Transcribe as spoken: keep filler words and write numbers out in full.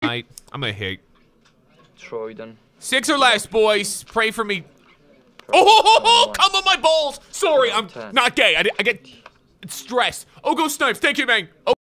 I, I'm gonna hit. Troydan. Six or less, boys. Pray for me. Oh, ho, ho, ho, come on my balls. Sorry, I'm not gay. I, I get stressed. Oh, go Snipes. Thank you, man. Oh.